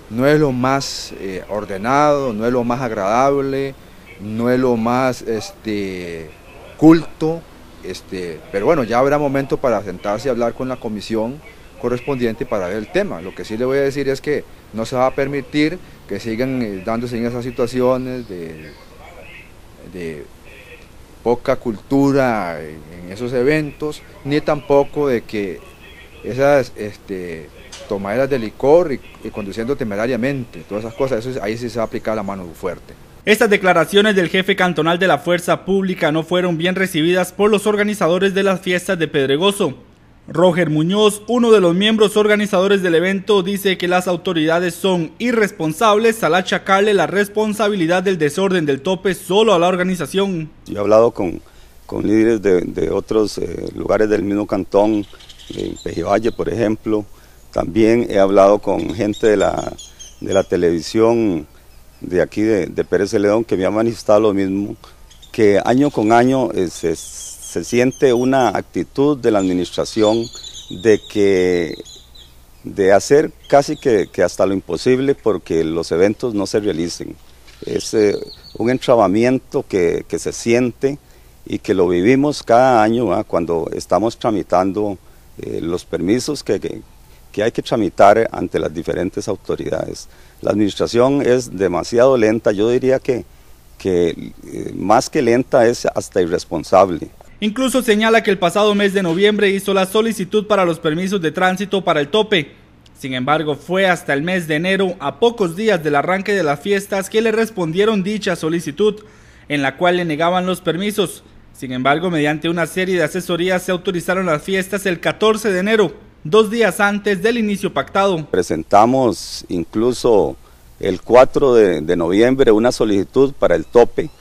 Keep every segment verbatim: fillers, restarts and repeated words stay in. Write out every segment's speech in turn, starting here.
no es lo más eh, ordenado, no es lo más agradable, no es lo más este, culto, este, pero bueno, ya habrá momento para sentarse y hablar con la comisión correspondiente para ver el tema. Lo que sí le voy a decir es que no se va a permitir que sigan eh, dándose en esas situaciones de, de poca cultura en esos eventos, ni tampoco de que esas este, tomaderas de licor y, y conduciendo temerariamente, todas esas cosas, eso, ahí sí se va a aplicar la mano fuerte. Estas declaraciones del jefe cantonal de la Fuerza Pública no fueron bien recibidas por los organizadores de las fiestas de Pedregoso. Roger Muñoz, uno de los miembros organizadores del evento, dice que las autoridades son irresponsables al achacarle la responsabilidad del desorden del tope solo a la organización. Yo he hablado con, con líderes de, de otros eh, lugares del mismo cantón, en Pejivalle, por ejemplo. También he hablado con gente de la, de la televisión de aquí de, de Pérez Celedón, que me ha manifestado lo mismo, que año con año eh, se, se siente una actitud de la administración de que de hacer casi que, que hasta lo imposible porque los eventos no se realicen. Es eh, un entrabamiento que, que se siente y que lo vivimos cada año ¿eh? cuando estamos tramitando eh, los permisos que, que que hay que tramitar ante las diferentes autoridades. La administración es demasiado lenta, yo diría que, que eh, más que lenta es hasta irresponsable. Incluso señala que el pasado mes de noviembre hizo la solicitud para los permisos de tránsito para el tope. Sin embargo, fue hasta el mes de enero, a pocos días del arranque de las fiestas, que le respondieron dicha solicitud, en la cual le negaban los permisos. Sin embargo, mediante una serie de asesorías se autorizaron las fiestas el catorce de enero. Dos días antes del inicio pactado. Presentamos incluso el cuatro de, de noviembre una solicitud para el tope.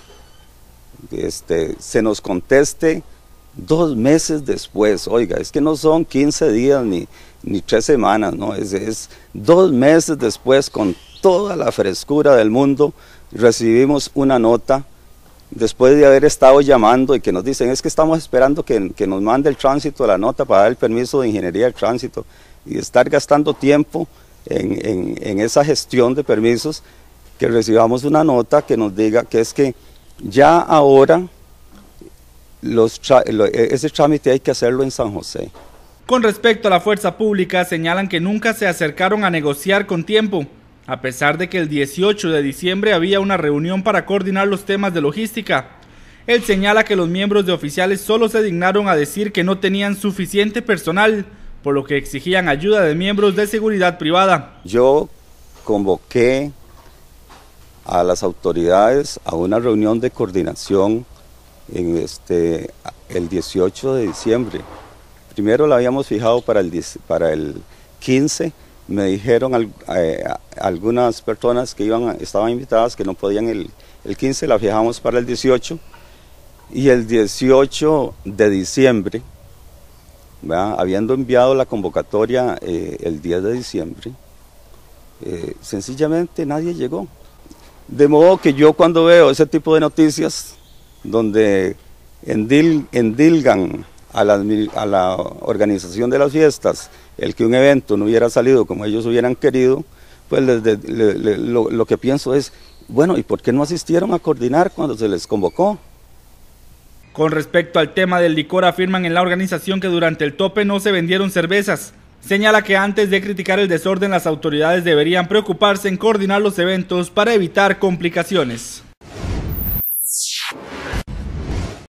Este, se nos conteste dos meses después. Oiga, es que no son quince días ni, ni tres semanas, no, es, es dos meses después, con toda la frescura del mundo, recibimos una nota. Después de haber estado llamando y que nos dicen, es que estamos esperando que, que nos mande el tránsito la nota para dar el permiso de ingeniería del tránsito, y estar gastando tiempo en, en, en esa gestión de permisos, que recibamos una nota que nos diga que es que ya ahora los, ese trámite hay que hacerlo en San José. Con respecto a la Fuerza Pública, señalan que nunca se acercaron a negociar con tiempo, a pesar de que el dieciocho de diciembre había una reunión para coordinar los temas de logística. Él señala que los miembros de oficiales solo se dignaron a decir que no tenían suficiente personal, por lo que exigían ayuda de miembros de seguridad privada. Yo convoqué a las autoridades a una reunión de coordinación en este, el dieciocho de diciembre. Primero la habíamos fijado para el, para el quince. Me dijeron eh, algunas personas que iban, estaban invitadas que no podían el, el quince, la fijamos para el dieciocho, y el dieciocho de diciembre, ¿verdad? Habiendo enviado la convocatoria eh, el diez de diciembre, eh, sencillamente nadie llegó. De modo que yo, cuando veo ese tipo de noticias donde endil, endilgan a la, a la organización de las fiestas el que un evento no hubiera salido como ellos hubieran querido, pues les de, le, le, lo, lo que pienso es, bueno, ¿y por qué no asistieron a coordinar cuando se les convocó? Con respecto al tema del licor, afirman en la organización que durante el tope no se vendieron cervezas. Señala que antes de criticar el desorden, las autoridades deberían preocuparse en coordinar los eventos para evitar complicaciones.